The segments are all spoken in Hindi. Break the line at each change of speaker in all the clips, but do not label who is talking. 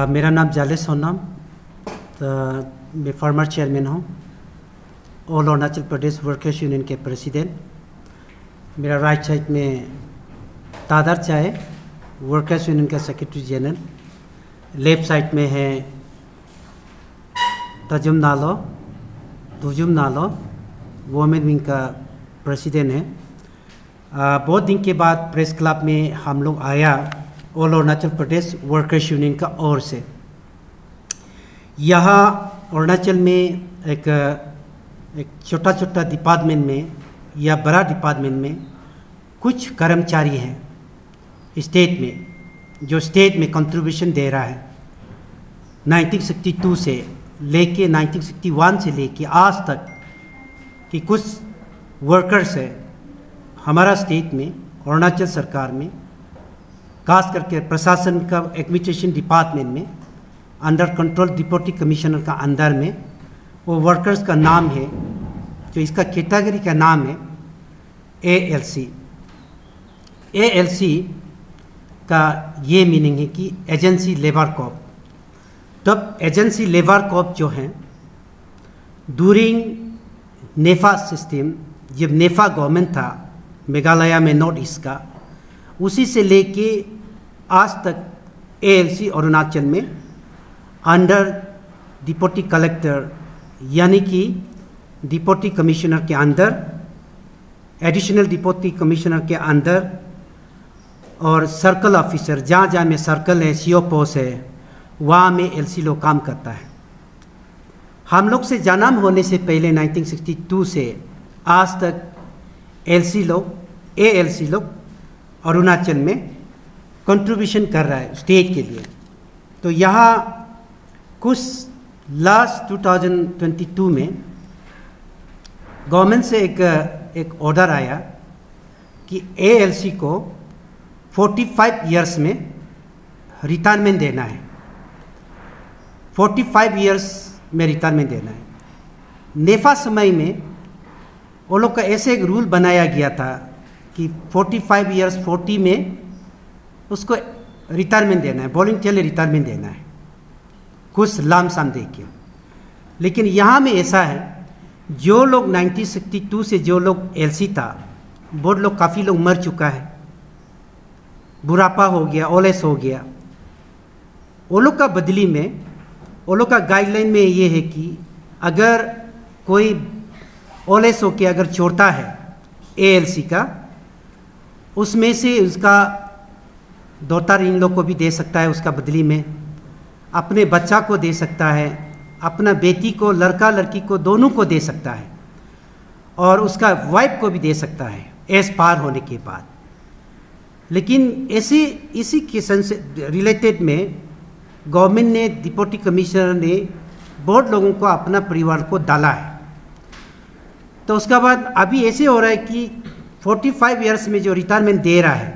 मेरा नाम जाले सोनाम, मैं फॉर्मर चेयरमैन हूँ all Arunachal Pradesh workers union के प्रेसिडेंट। मेरा राइट साइड में तादर चाय वर्कर्स यूनियन का सेक्रेटरी जनरल, लेफ्ट साइड में है तुजुम नालो वुमेन विंग का प्रेसिडेंट है। बहुत दिन के बाद प्रेस क्लब में हम लोग आया all Arunachal Pradesh workers union का ओर से। यहाँ अरुणाचल में एक छोटा छोटा डिपार्टमेंट में या बड़ा डिपार्टमेंट में कुछ कर्मचारी हैं स्टेट में, जो स्टेट में कंट्रीब्यूशन दे रहा है 1962 से लेके 1961 से लेके आज तक कि कुछ वर्कर्स है हमारा स्टेट में, अरुणाचल सरकार में, खास करके प्रशासन का एडमिनिस्ट्रेशन डिपार्टमेंट में अंडर कंट्रोल डिप्टी कमिश्नर का अंदर में वो वर्कर्स का नाम है, जो इसका कैटेगरी का नाम है ALC। ALC का ये मीनिंग है कि एजेंसी लेबर कॉर्प। तब एजेंसी लेबर कॉर्प जो हैं ड्यूरिंग नेफा सिस्टम, जब नेफा गवर्नमेंट था मेघालय में नॉर्थ ईस्ट का, उसी से लेके आज तक ALC अरुणाचल में अंडर डिप्टी कलेक्टर यानी कि डिप्टी कमिश्नर के अंदर, एडिशनल डिप्टी कमिश्नर के अंदर और सर्कल ऑफिसर, जहाँ जहाँ में सर्कल है, CO पोस्ट है, वहाँ में LC लोग काम करता है। हम लोग से जन्म होने से पहले 1962 से आज तक ALC लोग अरुणाचल में कंट्रीब्यूशन कर रहा है स्टेट के लिए। तो यहाँ कुछ लास्ट 2022 में गवर्नमेंट से एक ऑर्डर आया कि ALC को 45 इयर्स में रिटायरमेंट देना है, 45 इयर्स में रिटायरमेंट देना है। नेफा समय में वो लोग का ऐसे एक रूल बनाया गया था कि 45 इयर्स 40 में उसको रिटायरमेंट देना है, वॉलंटियरली रिटायरमेंट देना है, कुछ लाम साम दे के। लेकिन यहाँ में ऐसा है, जो लोग 1962 से जो लोग LC था वो लोग काफ़ी लोग मर चुका है, बुढ़ापा हो गया, ओलेस हो गया। वो लोग का बदली में वो लोग का गाइडलाइन में ये है कि अगर कोई ओलेस हो के अगर छोड़ता है ALC का, उसमें से उसका डॉटर इन लोग को भी दे सकता है, उसका बदली में अपने बच्चा को दे सकता है, अपना बेटी को, लड़का लड़की को, दोनों को दे सकता है, और उसका वाइफ को भी दे सकता है एज पार होने के बाद। लेकिन इसी किस्म से रिलेटेड में गवर्नमेंट ने, डिप्टी कमिश्नर ने बहुत लोगों को अपना परिवार को डाला है। तो उसके बाद अभी ऐसे हो रहा है कि 45 इयर्स में जो रिटायरमेंट दे रहा है,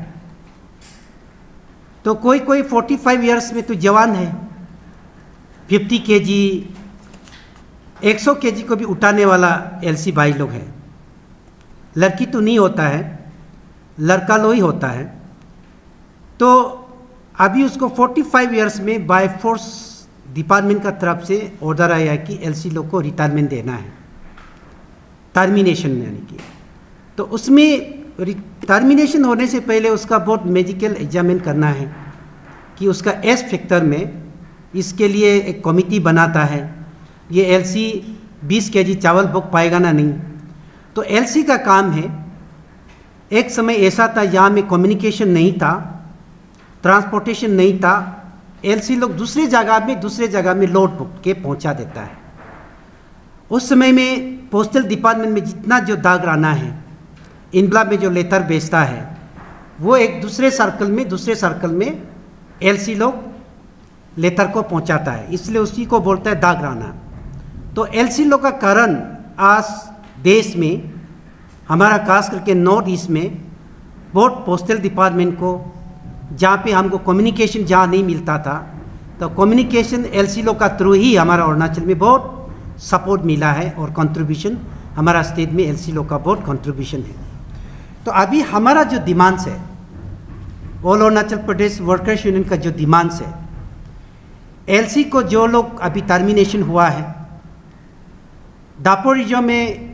तो कोई 45 इयर्स में तो जवान है, 50 kg 100 kg को भी उठाने वाला LC भाई लोग हैं। लड़की तो नहीं होता है, लड़का लोग ही होता है। तो अभी उसको 45 इयर्स में बाय फोर्स डिपार्टमेंट का तरफ से ऑर्डर आया है कि LC लोग को रिटायरमेंट देना है, टर्मिनेशन यानी कि। तो उसमें टर्मिनेशन होने से पहले उसका बहुत मेडिकल एग्जामिन करना है कि उसका एज फैक्टर में, इसके लिए एक कमिटी बनाता है। ये LC 20 kg चावल बुक पाएगा ना, नहीं। तो LC का काम है, एक समय ऐसा था यहाँ में कम्युनिकेशन नहीं था, ट्रांसपोर्टेशन नहीं था, LC लोग दूसरे जगह में लोड बुक के पहुँचा देता है। उस समय में पोस्टल डिपार्टमेंट में जितना जो दाग राना है, इनबला में जो लेटर बेचता है, वो एक दूसरे सर्कल में LC लोग लेटर को पहुंचाता है, इसलिए उसी को बोलता है दाग राना। तो LC लोग का कारण आज देश में हमारा खास करके नॉर्थ ईस्ट में बहुत पोस्टल डिपार्टमेंट को, जहाँ पे हमको कम्युनिकेशन जहाँ नहीं मिलता था, तो कम्युनिकेशन LC लोग का थ्रू ही हमारा अरुणाचल में बहुत सपोर्ट मिला है, और कंट्रीब्यूशन हमारा स्टेट में LC लोग का बहुत कंट्रीब्यूशन है। तो अभी हमारा जो डिमांड्स है, all Arunachal Pradesh workers union का जो डिमांड्स है, एलसी को जो लोग अभी टर्मिनेशन हुआ है, दापोरिजो में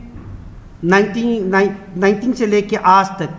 19 से लेके आज तक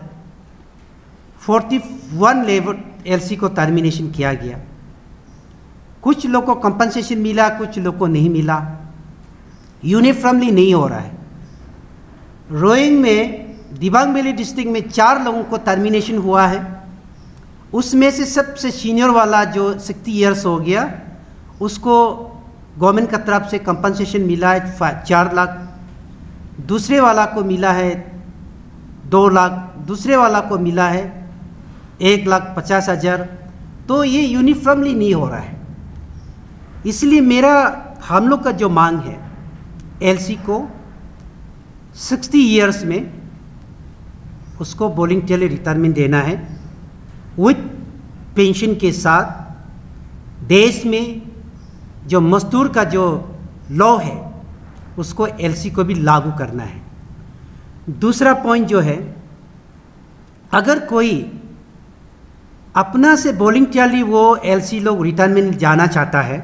41 लेबर एलसी को टर्मिनेशन किया गया। कुछ लोग को कंपनसेशन मिला, कुछ लोग को नहीं मिला, यूनिफॉर्मली नहीं हो रहा है। रोइंग में दिबांग वैली डिस्ट्रिक्ट में 4 लोगों को टर्मिनेशन हुआ है। उसमें से सबसे सीनियर वाला जो 60 इयर्स हो गया, उसको गवर्नमेंट की तरफ से कंपनसेशन मिला है 4 लाख, दूसरे वाला को मिला है 2 लाख, दूसरे वाला को मिला है 1,50,000। तो ये यूनिफॉर्मली नहीं हो रहा है। इसलिए हम लोग का जो मांग है, एलसी को 60 इयर्स में उसको वॉलंटरी रिटायरमेंट देना है विथ पेंशन के साथ। देश में जो मजदूर का जो लॉ है उसको एलसी को भी लागू करना है। दूसरा पॉइंट जो है, अगर कोई अपना से वॉलंटरी वो एलसी लोग रिटायरमेंट जाना चाहता है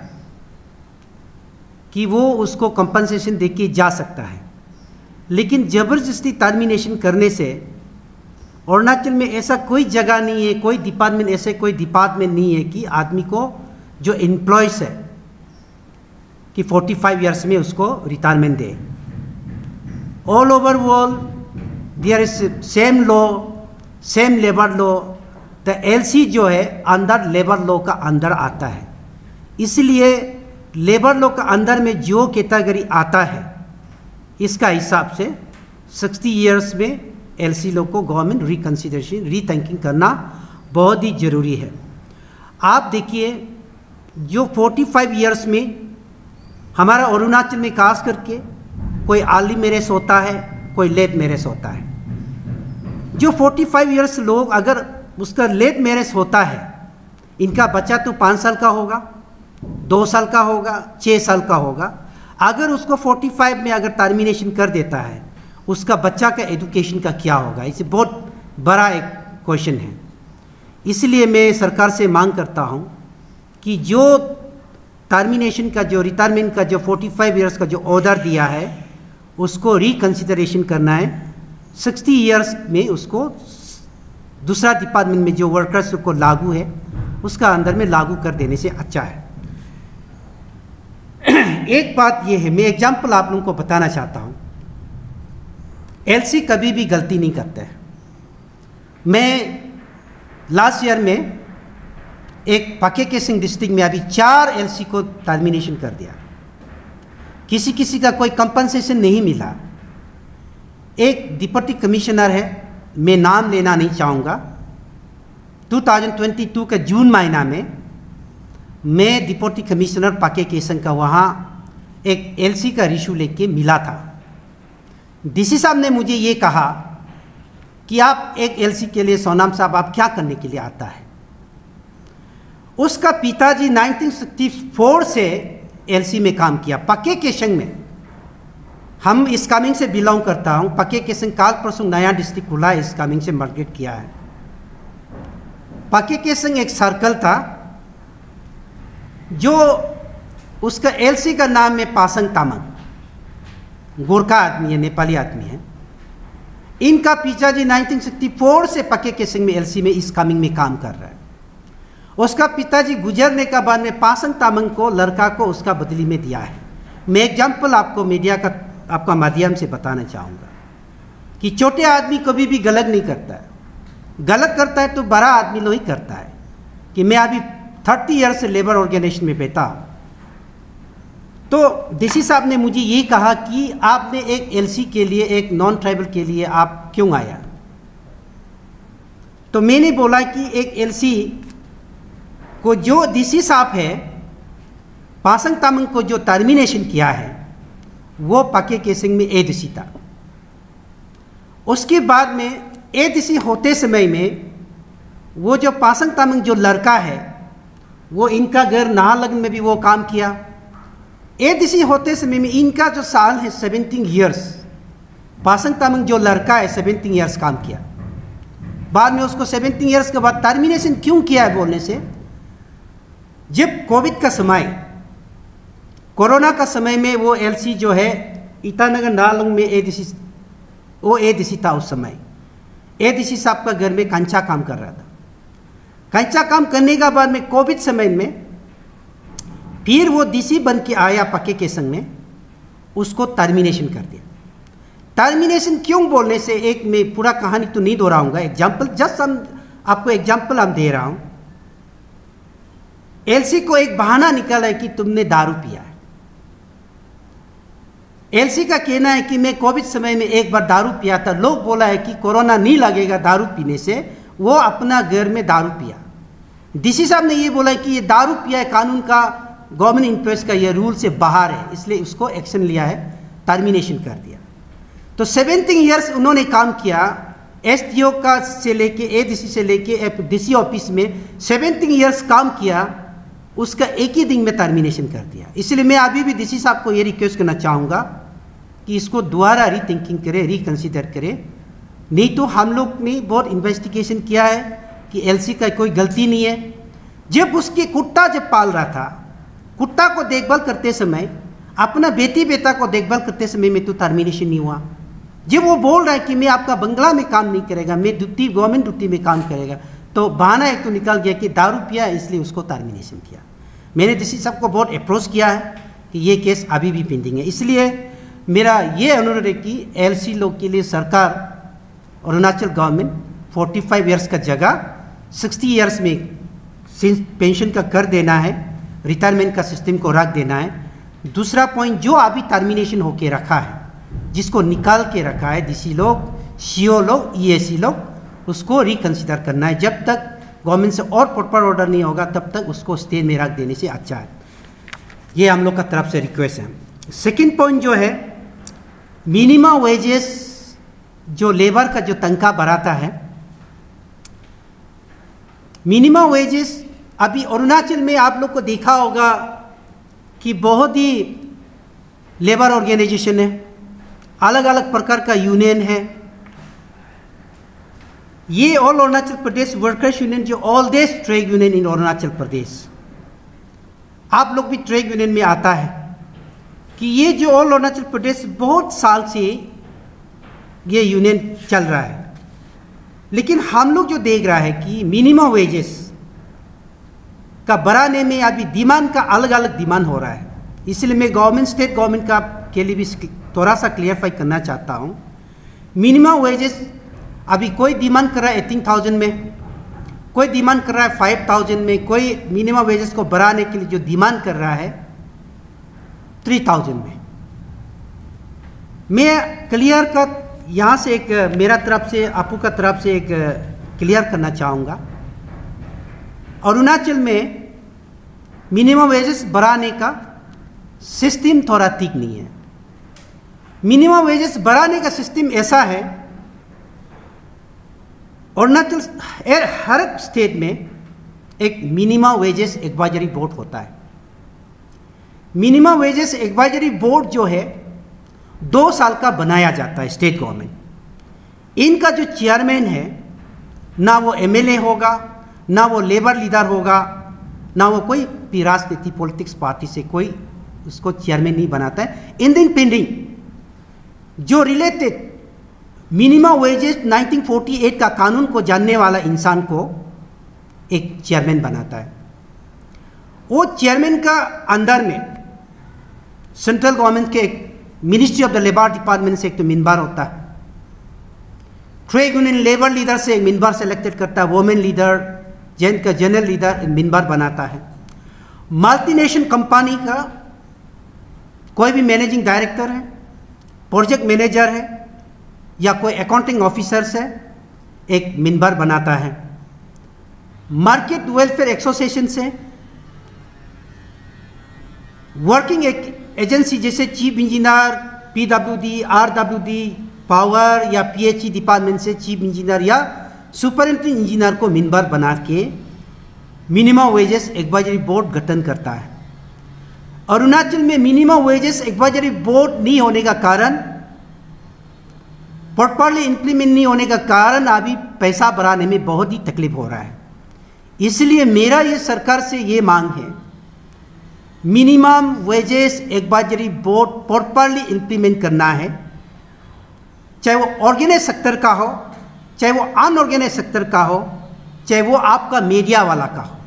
कि वो उसको कंपनसेशन देके जा सकता है, लेकिन ज़बरदस्ती टर्मिनेशन करने से अरुणाचल में ऐसा कोई जगह नहीं है, कोई डिपार्टमेंट नहीं है कि आदमी को जो एम्प्लॉयज़ है कि 45 इयर्स में उसको रिटायरमेंट दे। All over world there is same law, same labour law. द एलसी जो है अंडर लेबर लॉ का अंदर आता है। इसलिए लेबर लॉ का अंदर में जो कैटेगरी आता है, इसका हिसाब से 60 इयर्स में एलसी लोग को गवर्नमेंट रिकन्सिडरेशन, रीथिंकिंग करना बहुत ही ज़रूरी है। आप देखिए, जो 45 इयर्स में हमारा अरुणाचल में खास करके कोई अर्ली मैरिज होता है, कोई लेट मैरिज होता है। जो 45 इयर्स लोग अगर उसका लेट मैरिज होता है, इनका बच्चा तो 5 साल का होगा, 2 साल का होगा, 6 साल का होगा। अगर उसको 45 में अगर टर्मिनेशन कर देता है, उसका बच्चा का एजुकेशन का क्या होगा? इसे बहुत बड़ा एक क्वेश्चन है। इसलिए मैं सरकार से मांग करता हूं कि जो टर्मिनेशन का, जो रिटायरमेंट का, जो 45 इयर्स का जो ऑर्डर दिया है, उसको रिकन्सिडरेशन करना है। 60 इयर्स में उसको दूसरा डिपार्टमेंट में जो वर्कर्स को लागू है, उसका अंदर में लागू कर देने से अच्छा है। एक बात यह है, मैं एग्जाम्पल आप लोगों को बताना चाहता हूं। एलसी कभी भी गलती नहीं करता है। मैं लास्ट ईयर में एक पाके केसिंग डिस्ट्रिक्ट में अभी 4 एलसी को टर्मिनेशन कर दिया। किसी का कोई कंपनसेशन नहीं मिला। एक डिप्टी कमिश्नर है, मैं नाम लेना नहीं चाहूँगा, 2022 के जून महीना में मैं डिप्टी कमिश्नर पाके केसिंग का वहाँ एक एलसी का इशू लेके मिला था। डीसी साहब ने मुझे ये कहा कि आप एक एलसी के लिए, सोनाम साहब आप क्या करने के लिए आता है? उसका पिताजी 1964 से एलसी में काम किया, पाके केसिंग में। हम इस कामिंग से बिलोंग करता हूँ। पाके केसिंग काल परसों नया डिस्ट्रिक्ट खुला है, इस कामिंग से मार्केट किया है। पाके केसिंग एक सर्कल था, जो उसका एलसी का नाम है पासंग तामांग। गोरखा आदमी है, नेपाली आदमी है। इनका पिताजी 1964 से पाके केसिंग में एलसी में इस कामिंग में काम कर रहा है। उसका पिताजी गुजरने का बाद में पासंग तामांग को, लड़का को उसका बदली में दिया है। मैं एग्जाम्पल आपको मीडिया का आपका माध्यम से बताना चाहूँगा कि छोटे आदमी कभी भी गलत नहीं करता है। गलत करता है तो बड़ा आदमी लोग ही करता है। कि मैं अभी 30 ईयर से लेबर ऑर्गेनाइजेशन में बैठा, तो डीसी साहब ने मुझे ये कहा कि आपने एक एलसी के लिए, एक नॉन ट्राइबल के लिए आप क्यों आया? तो मैंने बोला कि एक एलसी को जो डीसी साहब है, पासंग तामांग को जो टर्मिनेशन किया है, वो पाके केसिंग में एडीसी था। उसके बाद में एडीसी होते समय में वो जो पासंग तामांग जो लड़का है, वो इनका घर नाहरलगुन में भी वो काम किया। एडीसी होते समय में इनका जो साल है 17 ईयर्स, पासंग तामांग जो लड़का है 17 ईयर्स काम किया। बाद में उसको 17 ईयर्स के बाद टर्मिनेशन क्यों किया है बोलने से, जब कोविड का समय, कोरोना का समय में वो एलसी जो है ईटानगर नालोंग में एडीसी था उस समय। एडीसी साहब का घर में कंचा काम कर रहा था। कंचा काम करने के बाद में कोविड समय में फिर वो डीसी बन के आया पक्के के संग में, उसको टर्मिनेशन कर दिया। टर्मिनेशन क्यों बोलने से, एक मैं पूरा कहानी तो नहीं दोहराऊंगा, एग्जाम्पल जस्ट आपको एग्जाम्पल हम दे रहा हूं। एलसी को एक बहाना निकाला है कि तुमने दारू पिया है। एलसी का कहना है कि मैं कोविड समय में एक बार दारू पिया था, लोग बोला है कि कोरोना नहीं लगेगा दारू पीने से, वो अपना घर में दारू पिया। डीसी साहब ने ये बोला कि ये दारू पिया है, कानून का, गवर्नमेंट इंटरेस्ट का ये रूल से बाहर है, इसलिए उसको एक्शन लिया है, टर्मिनेशन कर दिया। तो 17 ईयर्स उन्होंने काम किया, एसडीओ का से लेके एडीसी से लेके डीसी ऑफिस में 17 ईयर्स काम किया, उसका एक ही दिन में टर्मिनेशन कर दिया। इसलिए मैं अभी भी डीसी साहब को ये रिक्वेस्ट करना चाहूँगा कि इसको दोबारा रीथिंकिंग करें, रिकन्सिडर करें। नहीं तो हम लोग ने बहुत इन्वेस्टिगेशन किया है कि एलसी का कोई गलती नहीं है। जब उसके कुत्ता जब पाल रहा था, कुत्ता को देखभाल करते समय, अपना बेटी बेटा को देखभाल करते समय में तो टर्मिनेशन नहीं हुआ। जब वो बोल रहा है कि मैं आपका बंगला में काम नहीं करेगा, मैं ड्यूटी गवर्नमेंट ड्यूटी में काम करेगा, तो बहाना एक तो निकल गया कि दारू पिया इसलिए उसको टर्मिनेशन किया। मैंने डीसी साहब को बहुत अप्रोच किया है कि ये केस अभी भी पेंडिंग है। इसलिए मेरा ये अनुरोध है कि एलसी लोग के लिए सरकार, अरुणाचल गवर्नमेंट 45 ईयर्स का जगह 60 ईयर्स में पेंशन का कर देना है, रिटायरमेंट का सिस्टम को रख देना है। दूसरा पॉइंट, जो अभी टर्मिनेशन होके रखा है, जिसको निकाल के रखा है डीसी लोग, सीओ लोग, ईएसी लोग, उसको रिकन्सिडर करना है। जब तक गवर्नमेंट से और प्रॉपर ऑर्डर नहीं होगा तब तक उसको स्टे में रख देने से अच्छा है। ये हम लोग का तरफ से रिक्वेस्ट है। सेकंड पॉइंट जो है, मिनिमम वेजेस जो लेबर का जो तनख्वाह बढ़ाता है, मिनिमम वेजेस अभी अरुणाचल में आप लोग को देखा होगा कि बहुत ही लेबर ऑर्गेनाइजेशन है, अलग अलग प्रकार का यूनियन है। ये all Arunachal Pradesh workers union, जो ऑल देश trade union in Arunachal Pradesh, आप लोग भी ट्रेड यूनियन में आता है कि ये जो ऑल अरुणाचल प्रदेश बहुत साल से ये यूनियन चल रहा है। लेकिन हम लोग जो देख रहा है कि मिनिमम वेजेस का बढ़ाने में अभी डिमांड का अलग अलग डिमांड हो रहा है। इसलिए मैं गवर्नमेंट, स्टेट गवर्नमेंट का के लिए भी थोड़ा सा क्लियरफाई करना चाहता हूँ। मिनिमम वेजेस अभी कोई डिमांड कर रहा है 18,000 में, कोई डिमांड कर रहा है 5,000 में, कोई मिनिमम वेजेस को बढ़ाने के लिए जो डिमांड कर रहा है 3,000 में। मैं क्लियर कट यहाँ से एक मेरा तरफ से, आपू का तरफ से एक क्लियर करना चाहूँगा, अरुणाचल में मिनिमम वेजेस बढ़ाने का सिस्टम थोड़ा ठीक नहीं है। मिनिमम वेजेस बढ़ाने का सिस्टम ऐसा है, अरुणाचल हर स्टेट में एक मिनिमम वेजेस एडवाइजरी बोर्ड होता है। मिनिमम वेजेस एडवाइजरी बोर्ड जो है 2 साल का बनाया जाता है स्टेट गवर्नमेंट। इनका जो चेयरमैन है, ना वो एमएलए होगा, ना वो लेबर लीडर होगा, ना वो कोई भी राजनीति पॉलिटिक्स पार्टी से कोई उसको चेयरमैन नहीं बनाता है। इंडिपेंडेंट जो रिलेटेड मिनिमम वेजेस 1948 का कानून को जानने वाला इंसान को एक चेयरमैन बनाता है। वो चेयरमैन का अंदर में सेंट्रल गवर्नमेंट के एक ministry of the labour department से एक तो मेंबर होता है, ट्रेड यूनियन लेबर लीडर से एक मेंबर सेलेक्टेड करता है, वुमेन लीडर, जैन का जनरल लीडर मेंबर बनाता है। मल्टीनेशनल कंपनी का कोई भी मैनेजिंग डायरेक्टर है, प्रोजेक्ट मैनेजर है या कोई अकाउंटिंग ऑफिसर से एक मेंबर बनाता है। मार्केट वेलफेयर एसोसिएशन से वर्किंग एक एजेंसी जैसे chief engineer, PWD, RWD, power या पीएचई डिपार्टमेंट से चीफ इंजीनियर या सुपरिटेंडेंट इंजीनियर को मेंबर बना के मिनिमम वेजेस एडवाइजरी बोर्ड गठन करता है। अरुणाचल में मिनिमम वेजेस एडवाइजरी बोर्ड नहीं होने का कारण, प्रॉपर्ली इंप्लीमेंट नहीं होने का कारण अभी पैसा बढ़ाने में बहुत ही तकलीफ हो रहा है। इसलिए मेरा ये सरकार से ये मांग है, minimum wages advisory board properly implement करना है, चाहे वो ऑर्गेनाइज सेक्टर का हो, चाहे वो अनऑर्गेनाइज सेक्टर का हो, चाहे वो आपका मीडिया वाला का हो।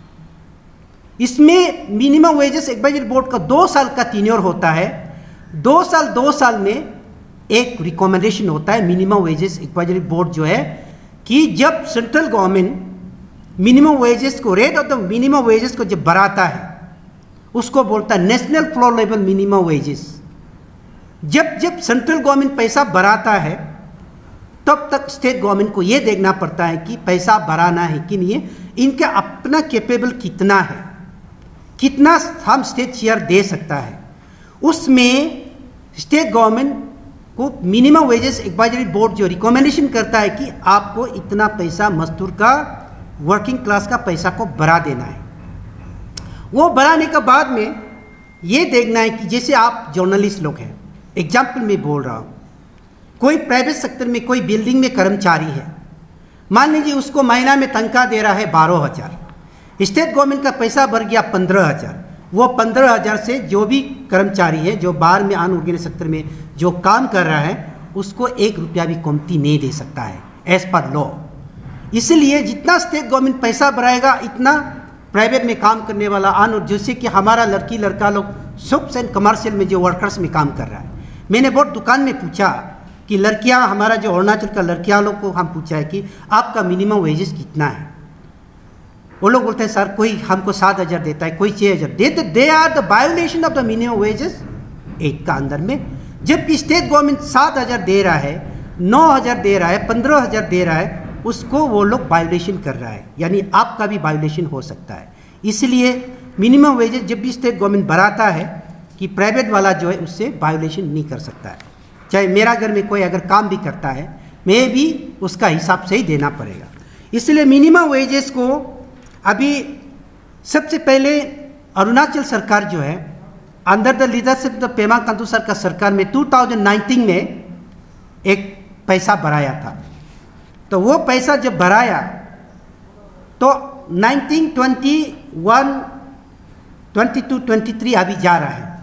इसमें मिनिमम वेजेस एडवाइजरी बोर्ड का 2 साल का टीन्योर होता है। 2 साल में एक रिकमेंडेशन होता है मिनिमम वेजेस एडवाइजरी बोर्ड जो है, कि जब सेंट्रल गवर्नमेंट मिनिमम वेजेस को, rate of the minimum wages को जब बढ़ाता है, उसको बोलता है national floor level minimum wages. जब सेंट्रल गवर्नमेंट पैसा बढ़ाता है, तब तक स्टेट गवर्नमेंट को यह देखना पड़ता है कि पैसा बढ़ाना है कि नहीं, इनका अपना कैपेबल कितना है, कितना हम स्टेट शेयर दे सकता है। उसमें स्टेट गवर्नमेंट को मिनिमम वेजेस एडवाइजरी बोर्ड जो रिकमेंडेशन करता है कि आपको इतना पैसा मजदूर का, वर्किंग क्लास का पैसा को बढ़ा देना है। वो बढ़ाने के बाद में ये देखना है कि जैसे आप जर्नलिस्ट लोग हैं, एग्जाम्पल में बोल रहा हूँ, कोई प्राइवेट सेक्टर में कोई बिल्डिंग में कर्मचारी है, मान लीजिए उसको महीना में तनख्वाह दे रहा है 12,000, स्टेट गवर्नमेंट का पैसा बढ़ गया 15,000। वो 15,000 से जो भी कर्मचारी है जो बाहर में अनऑर्गेनाइज सेक्टर में जो काम कर रहा है, उसको 1 रुपया भी कमती नहीं दे सकता है एज पर लॉ। इसलिए जितना स्टेट गवर्नमेंट पैसा बढ़ाएगा, इतना प्राइवेट में काम करने वाला जैसे कि हमारा लड़का लोग शॉप्स एंड कमर्शियल में जो वर्कर्स में काम कर रहा है। मैंने बहुत दुकान में पूछा कि लड़कियां, हमारा जो अरुणाचल का लड़कियां लोग को हम पूछा है कि आपका मिनिमम वेजेस कितना है। वो लोग बोलते हैं सर कोई हमको 7,000 देता है, कोई 6,000 देते। They are the violation of the minimum wages एक का अंदर में। जबकि स्टेट गवर्नमेंट 7,000 दे रहा है, 9,000 दे रहा है, 15,000 दे रहा है, उसको वो लोग वायोलेशन कर रहा है, यानी आपका भी वायोलेशन हो सकता है। इसलिए मिनिमम वेजेस जब भी स्टेट गवर्नमेंट बढ़ाता है कि प्राइवेट वाला जो है उससे वायोलेशन नहीं कर सकता है। चाहे मेरा घर में कोई अगर काम भी करता है, मैं भी उसका हिसाब से ही देना पड़ेगा। इसलिए मिनिमम वेजेस को अभी सबसे पहले अरुणाचल सरकार जो है, under the leadership of Pema Khandu sir का सरकार में 2019 में एक पैसा बढ़ाया था। तो वो पैसा जब बढ़ाया तो 19, 21, 22, 23 अभी जा रहा है।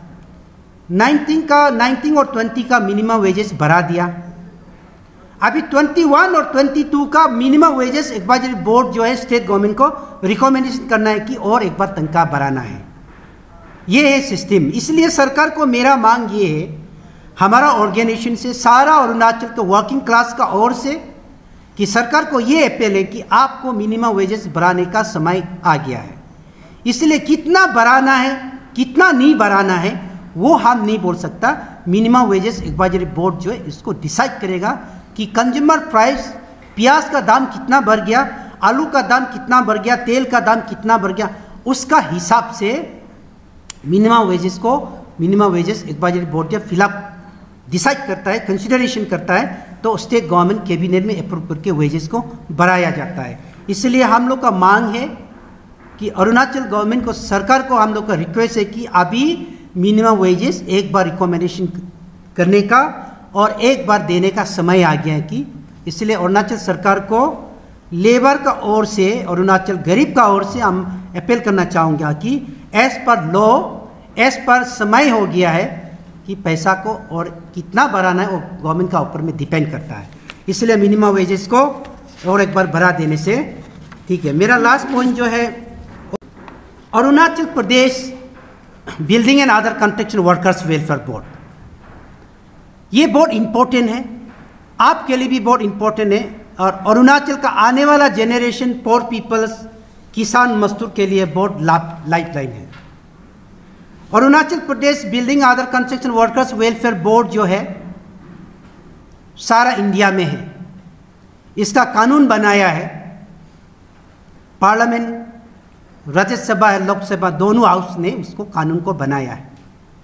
19 और 20 का मिनिमम वेजेस बढ़ा दिया। अभी 21 और 22 का मिनिमम वेजेस एडवाइजरी बोर्ड जो है स्टेट गवर्नमेंट को रिकमेंडेशन करना है कि और एक बार तनख्वाह बढ़ाना है। ये है सिस्टम। इसलिए सरकार को मेरा मांग ये है, हमारा ऑर्गेनाइजेशन से, सारा अरुणाचल के वर्किंग क्लास का ओर से, कि सरकार को ये अपील है कि आपको मिनिमम वेजेस बढ़ाने का समय आ गया है। इसलिए कितना बढ़ाना है, कितना नहीं बढ़ाना है, वो हम नहीं बोल सकता। मिनिमम वेजेस एडवाइजरी बोर्ड जो है इसको डिसाइड करेगा कि कंज्यूमर प्राइस, प्याज का दाम कितना बढ़ गया, आलू का दाम कितना बढ़ गया, तेल का दाम कितना बढ़ गया, उसका हिसाब से मिनिमम वेजेस एडवाइजरी बोर्ड जब फिलअप डिसाइड करता है, कंसिडरेशन करता है, तो स्टेट गवर्नमेंट कैबिनेट में अप्रूव करके वेजेस को बढ़ाया जाता है। इसलिए हम लोग का मांग है कि अरुणाचल गवर्नमेंट को, सरकार को हम लोग का रिक्वेस्ट है कि अभी मिनिमम वेजेस एक बार रिकमेंडेशन करने का और एक बार देने का समय आ गया है कि इसलिए अरुणाचल सरकार को लेबर का ओर से, अरुणाचल गरीब का ओर से हम अपील करना चाहूँगा कि as per law, as per समय हो गया है कि पैसा को और कितना बढ़ाना है वो गवर्नमेंट का ऊपर में डिपेंड करता है। इसलिए मिनिमम वेजेस को और एक बार बढ़ा देने से ठीक है। मेरा लास्ट पॉइंट जो है, Arunachal Pradesh building and other construction workers welfare board, ये बहुत इम्पोर्टेंट है, आपके लिए भी बहुत इम्पोर्टेंट है, और अरुणाचल का आने वाला जेनरेशन, पोर पीपल्स, किसान मजदूर के लिए बहुत लाइफलाइन है। Arunachal Pradesh building other construction workers welfare board जो है सारा इंडिया में है। इसका कानून बनाया है पार्लियामेंट, राज्यसभा है, लोकसभा, दोनों हाउस ने उसको कानून को बनाया है।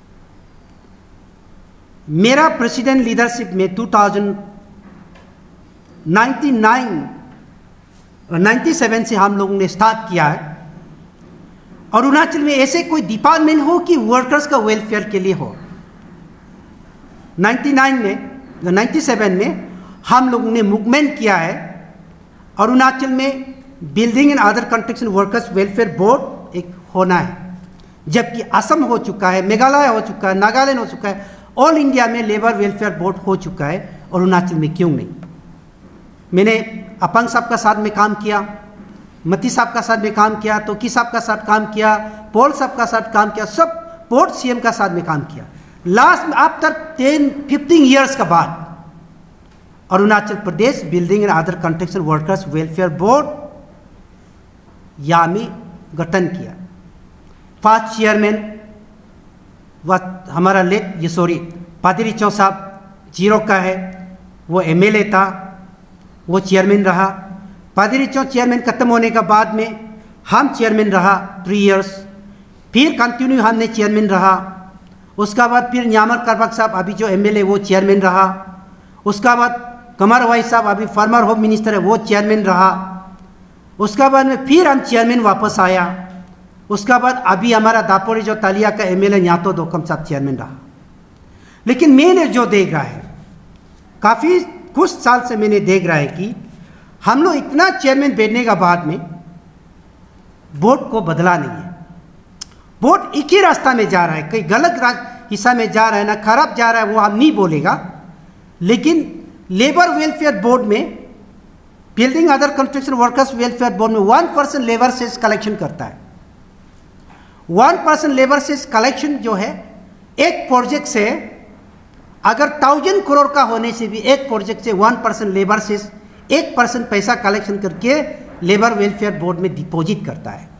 मेरा प्रेसिडेंट लीडरशिप में 97 से हम लोगों ने स्टार्ट किया है। अरुणाचल में ऐसे कोई डिपार्टमेंट हो कि वर्कर्स का वेलफेयर के लिए हो। 97 में हम लोगों ने मूवमेंट किया है। अरुणाचल में building and other construction workers welfare board एक होना है, जबकि असम हो चुका है, मेघालय हो चुका है, नागालैंड हो चुका है, ऑल इंडिया में लेबर वेलफेयर बोर्ड हो चुका है, और अरुणाचल में क्यों नहीं? मैंने अपंग साहब का साथ में काम किया, मती साहब का साथ में काम किया, तोकी साहब का साथ काम किया, पॉल साहब का साथ काम किया, सब बोर्ड सीएम का साथ में काम किया। लास्ट में आफ्टर 10-15 ईयर्स का बाद Arunachal Pradesh building and other construction workers welfare board यामी गठन किया। 5 चेयरमैन व हमारा पादिरी चौ साहब जीरो का है, वो एमएलए था, वो चेयरमैन रहा। पादिरी चौ चेयरमैन खत्म होने का बाद में हम चेयरमैन रहा 3 इयर्स, फिर कंटिन्यू हमने चेयरमैन रहा। उसका बाद फिर न्यामर करबक साहब अभी जो एमएलए वो चेयरमैन रहा। उसका बाद कमर वाई साहब अभी फॉर्मर होम मिनिस्टर है, वो चेयरमैन रहा। उसका बाद में फिर हम चेयरमैन वापस आया। उसका बाद अभी हमारा दापोरी जो तालिया का एमएलए न्यातो दोकम साहब चेयरमैन रहा। लेकिन मैंने जो देख रहा है, काफ़ी कुछ साल से मैंने देख रहा है कि हम लोग इतना चेयरमैन बैठने का बाद में बोर्ड को बदला नहीं है। बोर्ड एक ही रास्ता में जा रहा है, कहीं गलत हिस्सा में जा रहा है ना खराब जा रहा है, वो हम नहीं बोलेगा। लेकिन लेबर वेलफेयर बोर्ड में, building other construction workers welfare board में 1% लेबर सेस कलेक्शन करता है। 1% लेबर सेस कलेक्शन जो है, एक प्रोजेक्ट से अगर 1000 करोड़ का होने से भी एक प्रोजेक्ट से 1% लेबर सेस 1% पैसा कलेक्शन करके लेबर वेलफेयर बोर्ड में डिपॉजिट करता है।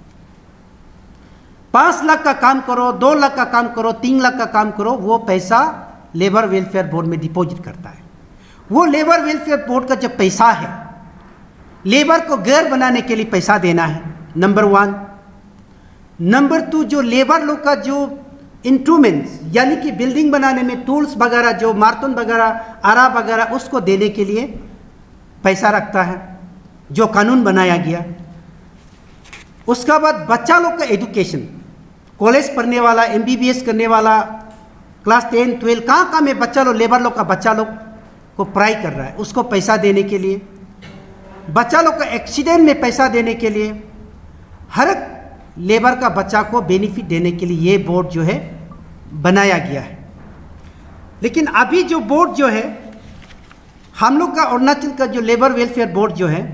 5 लाख का काम करो, 2 लाख का काम करो, 3 लाख का काम करो, वो पैसा लेबर वेलफेयर बोर्ड में डिपॉजिट करता है। वो लेबर वेलफेयर बोर्ड का जब पैसा है, लेबर को गैर बनाने के लिए पैसा देना है, नंबर 1। नंबर 2, जो लेबर लोग का जो इंस्ट्रूमेंट्स यानी कि बिल्डिंग बनाने में टूल्स वगैरह, जो मार्तन वगैरह, आरा वगैरह, उसको देने के लिए पैसा रखता है, जो कानून बनाया गया। उसका बाद बच्चा लोग का एजुकेशन, कॉलेज पढ़ने वाला, एमबीबीएस करने वाला, क्लास 10, 12 कहाँ में बच्चा लोग, लेबर लोग का बच्चा लोग को पढ़ाई कर रहा है, उसको पैसा देने के लिए। बच्चा लोग का एक्सीडेंट में पैसा देने के लिए, हर एक लेबर का बच्चा को बेनिफिट देने के लिए ये बोर्ड जो है बनाया गया है। लेकिन अभी जो बोर्ड जो है हम लोग का, अरुणाचल का जो लेबर वेलफेयर बोर्ड जो है,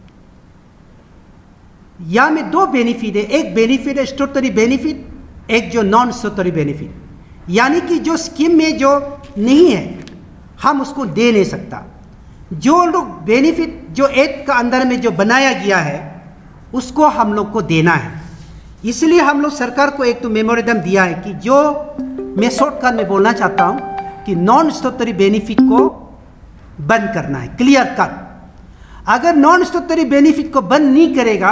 यहाँ में 2 बेनिफिट है। एक बेनिफिट है स्टैट्यूटरी बेनिफिट, एक जो नॉन स्टैट्यूटरी बेनिफिट, यानी कि जो स्कीम में जो नहीं है हम उसको दे नहीं सकता। जो लोग बेनिफिट जो एक्ट का अंदर में जो बनाया गया है उसको हम लोग को देना है। इसलिए हम लोग सरकार को एक तो मेमोरेंडम दिया है कि जो मैं शॉर्टकट में बोलना चाहता हूँ कि नॉन स्टैट्यूटरी बेनिफिट को बंद करना है, क्लियर कट। अगर नॉन स्टैट्यूटरी बेनिफिट को बंद नहीं करेगा,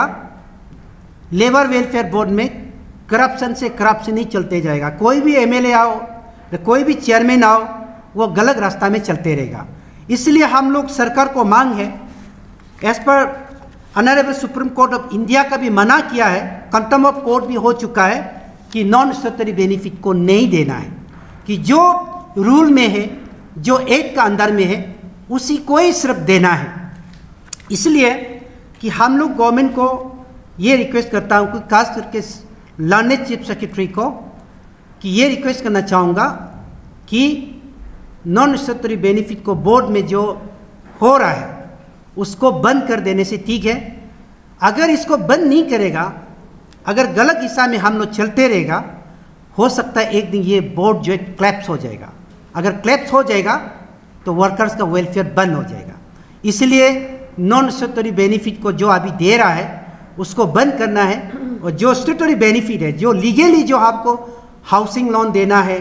लेबर वेलफेयर बोर्ड में करप्शन से करप्शन नहीं चलते जाएगा। कोई भी एमएलए आओ, कोई भी चेयरमैन आओ, वो गलत रास्ता में चलते रहेगा। इसलिए हम लोग सरकार को मांग है, as per honourable supreme court of India का भी मना किया है, कंटेम्प्ट ऑफ कोर्ट भी हो चुका है कि नॉन स्टैट्यूटरी बेनिफिट को नहीं देना है, कि जो रूल में है, जो एक्ट का अंदर में है, उसी को ही सिर्फ देना है। इसलिए कि हम लोग गवर्नमेंट को ये रिक्वेस्ट करता हूँ कि खास करके लर्नेड चीफ सेक्रेटरी को कि ये रिक्वेस्ट करना चाहूँगा कि नॉन स्टैट्यूटरी बेनिफिट को बोर्ड में जो हो रहा है उसको बंद कर देने से ठीक है। अगर इसको बंद नहीं करेगा, अगर गलत दिशा में हम लोग चलते रहेगा, हो सकता है एक दिन ये बोर्ड जो है क्लैप्स हो जाएगा। अगर क्लैप्स हो जाएगा तो वर्कर्स का वेलफेयर बंद हो जाएगा। इसलिए नॉन स्टैट्यूटरी बेनिफिट को जो अभी दे रहा है उसको बंद करना है, और जो स्टैट्यूटरी बेनिफिट है, जो लीगली जो आपको हाउसिंग लोन देना है,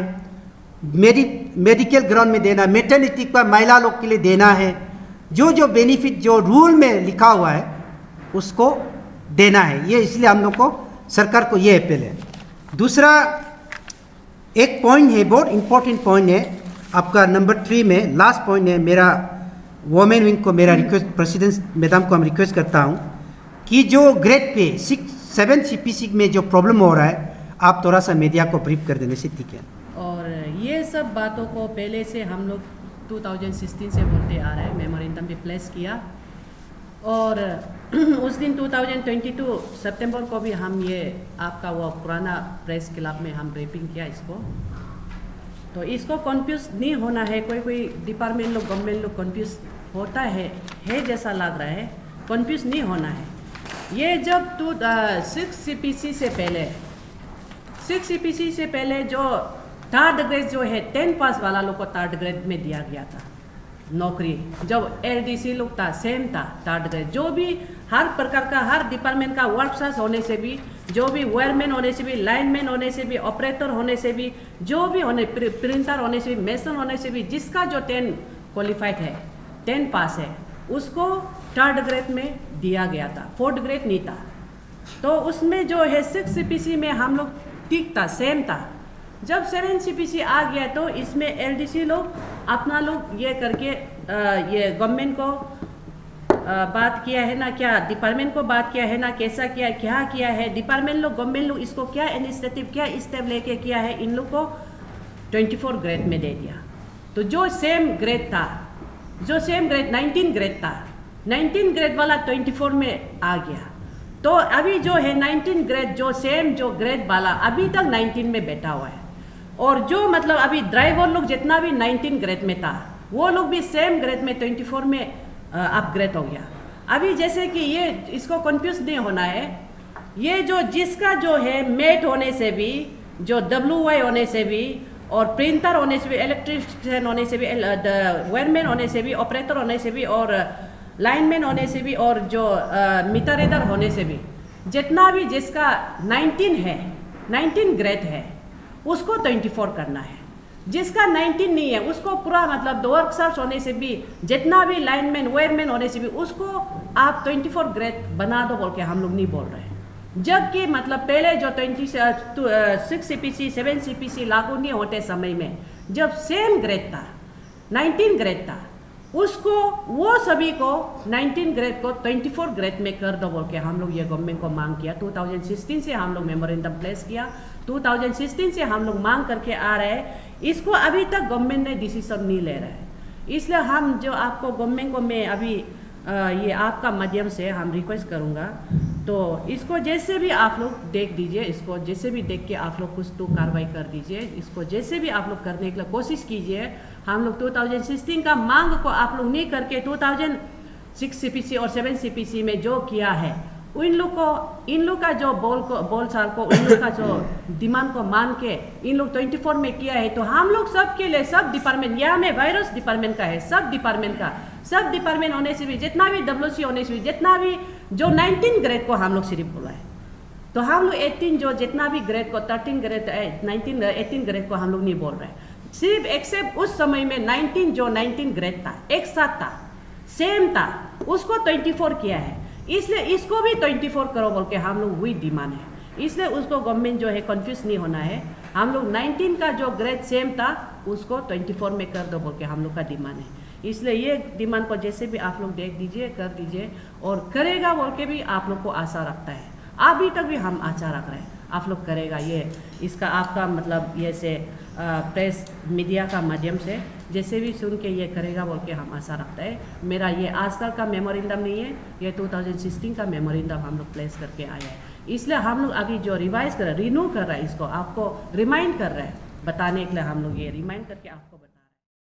मेडिकल ग्राउंड में देना, मेटर्निटी पर महिला लोग के लिए देना है, जो जो बेनिफिट जो रूल में लिखा हुआ है उसको देना है। ये इसलिए हम लोग को सरकार को ये अपील है। दूसरा एक पॉइंट है, बहुत इंपॉर्टेंट पॉइंट है आपका नंबर 3 में, लास्ट पॉइंट है मेरा। वोमेन विंग को मेरा रिक्वेस्ट, प्रेसिडेंट मैडम को हम रिक्वेस्ट करता हूँ कि जो ग्रेड पे 6-7 CPC में जो प्रॉब्लम हो रहा है, आप थोड़ा सा मीडिया को ब्रीफ कर देने से ठीक है।
और ये सब बातों को पहले से हम लोग 2016 से बोलते आ रहे हैं, मेमोरेंडम भी प्लेस किया। और उस दिन 2022 सितंबर को भी हम ये आपका वो पुराना प्रेस क्लब में हम ब्रीफिंग किया इसको। तो इसको कंफ्यूज नहीं होना है, कोई डिपार्टमेंट लोग गवर्नमेंट लोग कंफ्यूज होता है जैसा लग रहा है, कंफ्यूज नहीं होना है। ये जब 6 CPC से पहले जो थर्ड ग्रेड जो है 10 पास वाला लोग को थर्ड ग्रेड में दिया गया था नौकरी। जब LDC लोग था सेम था थर्ड ग्रेड, जो भी हर प्रकार का हर डिपार्टमेंट का वर्कफोर्स होने से भी, जो भी वायरमैन होने से भी, लाइनमैन होने से भी, ऑपरेटर होने से भी, जो भी होने प्रिंटर होने से भी, मेसन होने से भी, जिसका जो 10 क्वालिफाइड है 10 पास है उसको थर्ड ग्रेड में दिया गया था, फोर्थ ग्रेड नहीं था। तो उसमें जो है 6 CPC में हम लोग ठीक था, सेम था। जब 7 CPC आ गया तो इसमें LDC लोग अपना लोग ये करके ये गवर्नमेंट को बात किया है ना, क्या डिपार्टमेंट को बात किया है ना, कैसा किया क्या किया है डिपार्टमेंट लोग गवर्नमेंट लोग इसको क्या इनिशिएटिव क्या स्टेप लेके किया है, इन लोग को 24 ग्रेड में दे दिया। तो जो सेम ग्रेड था, जो सेम ग्रेड 19 ग्रेड था, 19 ग्रेड वाला 24 में आ गया। तो अभी जो है 19 ग्रेड जो सेम जो ग्रेड वाला अभी तक 19 में बैठा हुआ है, और जो मतलब अभी ड्राइवर लोग जितना भी 19 ग्रेड में था वो लोग भी सेम ग्रेड में 24 में अपग्रेड हो गया। अभी जैसे कि ये इसको कंफ्यूज नहीं होना है, ये जो जिसका जो है मेट होने से भी, जो WY होने से भी, और प्रिंटर होने से भी, इलेक्ट्रिशियन होने से भी, वायरमैन होने से भी, ऑपरेटर होने से भी, और लाइनमैन होने से भी, और जो मीटर रीडर होने से भी, जितना भी जिसका 19 है 19 ग्रेड है उसको 24 करना है। जिसका 19 नहीं है उसको पूरा मतलब वर्कशॉप होने से भी, जितना भी लाइनमैन वायरमैन होने से भी उसको आप 24 ग्रेड बना दो बोल के हम लोग नहीं बोल रहे हैं। जबकि मतलब पहले जो 6 CPC 7 CPC लागू नहीं होते समय में जब सेम ग्रेड था 19 ग्रेड था, उसको वो सभी को 19 ग्रेड को 24 ग्रेड में कर दो बोल के हम लोग ये गवर्नमेंट को मांग किया। 2016 से हम लोग मेमोरेंडम प्लेस किया, 2016 से हम लोग मांग करके आ रहे हैं। इसको अभी तक गवर्नमेंट ने डिसीजन नहीं ले रहा है, इसलिए हम जो आपको गवर्नमेंट को मैं अभी ये आपका माध्यम से हम रिक्वेस्ट करूँगा, तो इसको जैसे भी आप लोग देख दीजिए, इसको जैसे भी देख के आप लोग कुछ तो कार्रवाई कर दीजिए, इसको जैसे भी आप लोग करने के लिए कोशिश कीजिए। हम लोग 2016 का मांग को आप लोग नहीं करके 2006 CPC और 7 CPC में जो किया है इन लोग का जो बोल चाल को इन लोग का जो डिमांड को मान के इन लोग 24 में किया है। तो हम लोग सबके लिए सब डिपार्टमेंट, यहाँ में वायरस डिपार्टमेंट का है, सब डिपार्टमेंट होने से भी, जितना भी WC होने से भी, जितना भी जो 19 ग्रेड को हम लोग सिर्फ बोला है, तो हम लोग 18 जो जितना भी ग्रेड को 13 ग्रेड 18 ग्रेड को हम लोग नहीं बोल रहे हैं। सिर्फ एक्सेप्ट उस समय में 19 ग्रेड था, एक साथ था, सेम था, उसको 24 किया है, इसलिए इसको भी 24 करो बोल के हम लोग वही डिमांड है। इसलिए उसको गवर्नमेंट जो है कंफ्यूज नहीं होना है। हम लोग 19 का जो ग्रेड सेम था उसको 24 में कर दो बोल के हम लोग का डिमांड है। इसलिए ये डिमांड को जैसे भी आप लोग देख दीजिए, कर दीजिए, और करेगा बोल के भी आप लोग को आशा रखता है। अभी तक भी हम आशा रख रहे हैं आप लोग करेगा, ये इसका आपका मतलब ये से प्रेस मीडिया का माध्यम से जैसे भी सुन के ये करेगा बोल के हम आशा रखता है। मेरा ये आजकल का मेमोरेंडम नहीं है, ये 2016 का मेमोरेंडम हम लोग प्लेस करके आया है। इसलिए हम लोग अभी जो रिवाइज कर रहे हैं, रिन्यू कर रहा है, इसको आपको रिमाइंड कर रहे हैं, बताने के लिए हम लोग ये रिमाइंड करके आपको